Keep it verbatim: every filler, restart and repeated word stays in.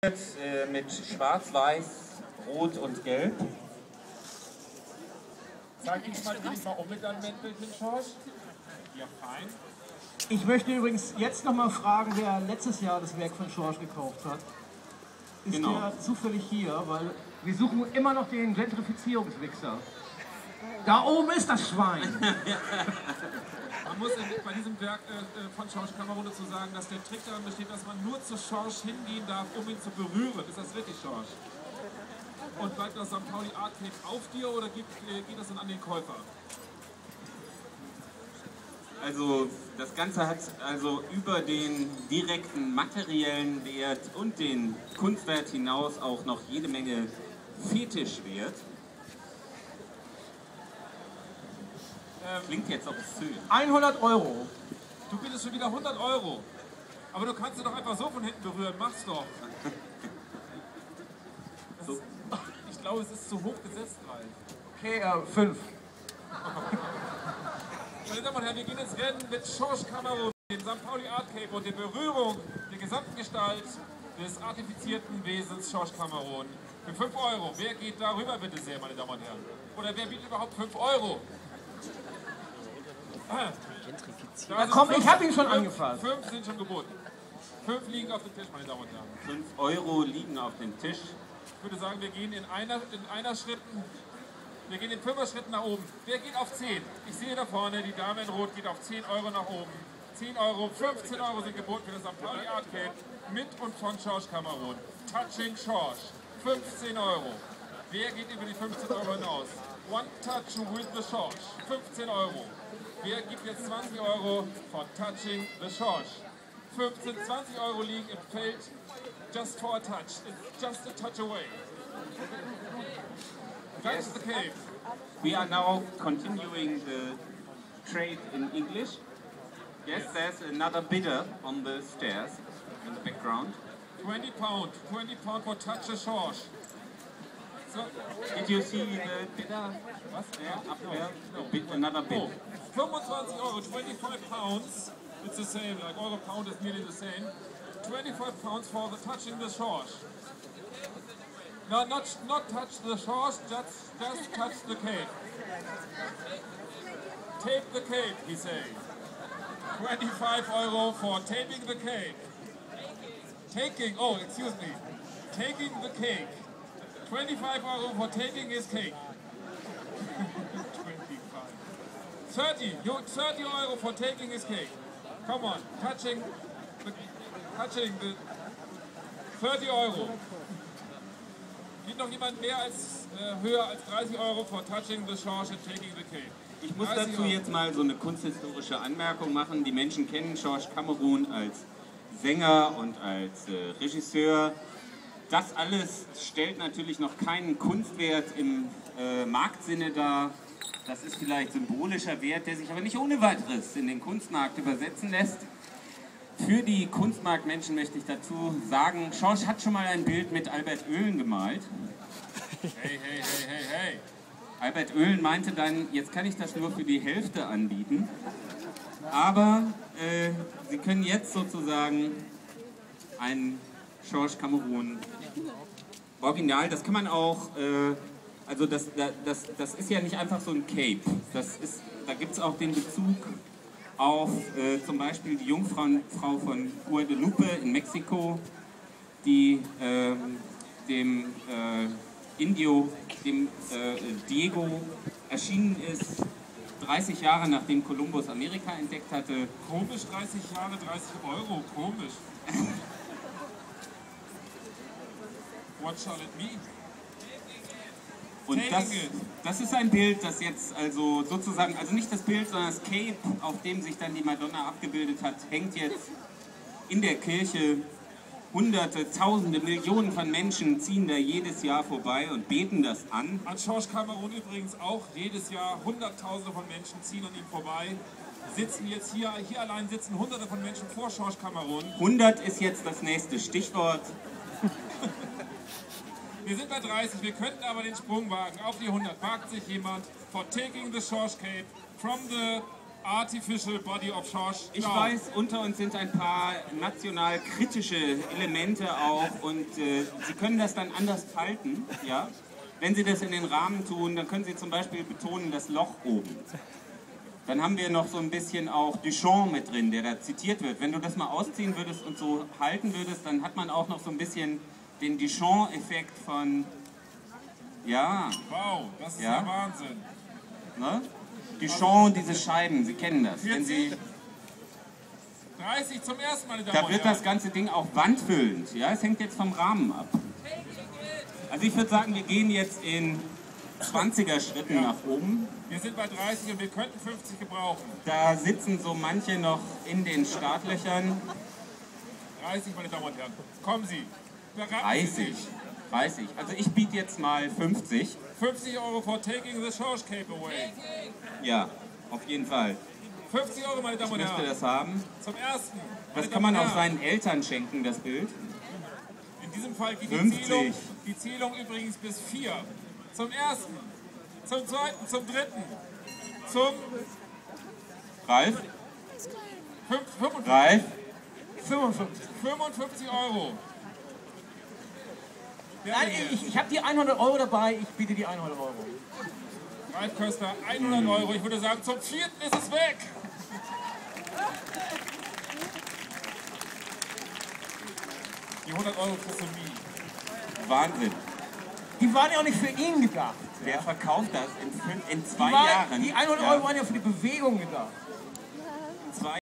Äh, mit Schwarz, Weiß, Rot und Gelb. Sag ich mal, ich mal um mit deinem Mäntelchen, Schorsch. Ja, fein. Ich möchte übrigens jetzt noch mal fragen, wer letztes Jahr das Werk von Schorsch gekauft hat. Ist Genau. der zufällig hier? Weil wir suchen immer noch den Gentrifizierungswichser. Da oben ist das Schwein. Man muss bei diesem Werk äh, von Schorsch Kamerun dazu sagen, dass der Trick daran besteht, dass man nur zu Schorsch hingehen darf, um ihn zu berühren. Ist das wirklich Schorsch? Und bleibt das Sankt Pauli Art Cake auf dir oder geht, äh, geht das dann an den Käufer? Also das Ganze hat also über den direkten materiellen Wert und den Kunstwert hinaus auch noch jede Menge Fetischwert. Klingt jetzt obszön. hundert Euro. Du bietest schon wieder hundert Euro. Aber du kannst ihn doch einfach so von hinten berühren. Mach's doch. So. Ist, ich glaube, es ist zu hoch gesetzt, Ralf. Okay, äh, fünf. Meine Damen und Herren, wir gehen ins Rennen mit Schorsch Kamerun, dem Sankt Pauli Art Cape und der Berührung der gesamten Gestalt des artifizierten Wesens Schorsch Kamerun. Für fünf Euro. Wer geht darüber, bitte sehr, meine Damen und Herren? Oder wer bietet überhaupt fünf Euro? Ja, komm, ich habe ihn schon fünf, angefasst. Fünf sind schon geboten. Fünf liegen auf dem Tisch, meine Damen und Herren. fünf Euro liegen auf dem Tisch. Ich würde sagen, wir gehen in einer, in einer Schritten, wir gehen in fünfer Schritten nach oben. Wer geht auf zehn? Ich sehe da vorne, die Dame in Rot geht auf zehn Euro nach oben. zehn Euro, fünfzehn Euro sind geboten für das Sankt Pauli Art Cape mit und von Schorsch Kamerun. Touching Schorsch, fünfzehn Euro. Wer geht über die fünfzehn Euro hinaus? One Touch with the Schorsch, fünfzehn Euro. Wer gibt jetzt zwanzig Euro for Touching the Schorsch? fünfzehn, zwanzig Euro liegen im Feld just for a touch. It's just a touch away. That's the cave. We are now continuing the trade in English. Yes, there's another bidder on the stairs in the background. twenty pound, twenty pound for touch the Schorsch. So, Did you see the bidder? was? Yeah, up there. A bid, another bid. Oh, fünfundzwanzig Euro, twenty-five pounds. It's the same, like euro pound is nearly the same. twenty-five pounds for the touching the Schorsch. No, not not touch the Schorsch, just just touch the cake. Tape the cake, he say. twenty-five euro for taping the cake. Taking, oh, excuse me. Taking the cake. twenty-five euro for taking his cake. twenty-five. thirty, you, thirty euro for taking his cake. Come on, touching the, touching the thirty Euro. Gibt noch jemand mehr als, äh, höher als dreißig Euro for touching the Schorsch and taking the cake? Ich muss dazu jetzt mal so eine kunsthistorische Anmerkung machen. Die Menschen kennen Schorsch Kamerun als Sänger und als äh, Regisseur. Das alles stellt natürlich noch keinen Kunstwert im äh, Marktsinne dar. Das ist vielleicht symbolischer Wert, der sich aber nicht ohne weiteres in den Kunstmarkt übersetzen lässt. Für die Kunstmarktmenschen möchte ich dazu sagen, Schorsch hat schon mal ein Bild mit Albert Oehlen gemalt. Hey, hey, hey, hey, hey. Albert Oehlen meinte dann, jetzt kann ich das nur für die Hälfte anbieten. Aber äh, Sie können jetzt sozusagen ein Schorsch Kamerun Original, das kann man auch... Äh, Also das, das, das ist ja nicht einfach so ein Cape. Das ist, da gibt es auch den Bezug auf äh, zum Beispiel die Jungfrau Frau von Guadalupe in Mexiko, die äh, dem äh, Indio, dem äh, Diego erschienen ist, dreißig Jahre nachdem Kolumbus Amerika entdeckt hatte. Komisch, dreißig Jahre, dreißig Euro, komisch. What shall it mean? Und das, das ist ein Bild, das jetzt also sozusagen, also nicht das Bild, sondern das Cape, auf dem sich dann die Madonna abgebildet hat, hängt jetzt in der Kirche. Hunderte, Tausende, Millionen von Menschen ziehen da jedes Jahr vorbei und beten das an. An Schorsch Kamerun übrigens auch jedes Jahr. Hunderttausende von Menschen ziehen an ihm vorbei. Sitzen jetzt hier, hier allein sitzen Hunderte von Menschen vor Schorsch Kamerun. hundert ist jetzt das nächste Stichwort. Wir sind bei dreißig, wir könnten aber den Sprung wagen. Auf die hundert wagt sich jemand for taking the Schorsch Cape from the Artificial Body of Schorsch. Ich weiß, unter uns sind ein paar national kritische Elemente auch und äh, Sie können das dann anders falten, ja. Wenn Sie das in den Rahmen tun, dann können Sie zum Beispiel betonen das Loch oben. Dann haben wir noch so ein bisschen auch Duchamp mit drin, der da zitiert wird. Wenn du das mal ausziehen würdest und so halten würdest, dann hat man auch noch so ein bisschen den Duchamp-Effekt von, ja. Wow, das ist ja, ja Wahnsinn. Ne? Duchamp, diese Scheiben, Sie kennen das. Wenn Sie, dreißig zum ersten Mal, meine Damen da und wird Herren. das ganze Ding auch wandfüllend. Ja? Es hängt jetzt vom Rahmen ab. Also ich würde sagen, wir gehen jetzt in zwanziger Schritten Ja. nach oben. Wir sind bei dreißig und wir könnten fünfzig gebrauchen. Da sitzen so manche noch in den Startlöchern. dreißig, meine Damen und Herren. Kommen Sie. Beraten Sie dreißig. sich. dreißig. Also ich biete jetzt mal fünfzig. fünfzig Euro for taking the Schorsch Cape away. Ja, auf jeden Fall. fünfzig Euro, meine Damen Ich und möchte Herren. das haben. Zum ersten. Das Meine kann man Damen auch und Herren. seinen Eltern schenken, das Bild. In diesem Fall geht die fünfzig. Zielung, die Zielung übrigens bis vier. Zum ersten, zum zweiten, zum dritten, zum Ralf? fünf, fünfundfünfzig, Ralf? fünfundfünfzig. fünfundfünfzig Euro. Wer Nein, denn jetzt? ich, ich habe die hundert Euro dabei, ich biete die hundert Euro. Ralf Köster, hundert Euro. Ich würde sagen, zum vierten ist es weg. Die hundert Euro kriegst du nie. Wahnsinn. Die waren ja auch nicht für ihn gedacht. Wer verkauft das in, fün- in Die, zwei waren, Jahren? die hundert Ja. Euro waren ja für die Bewegung gedacht. Zwei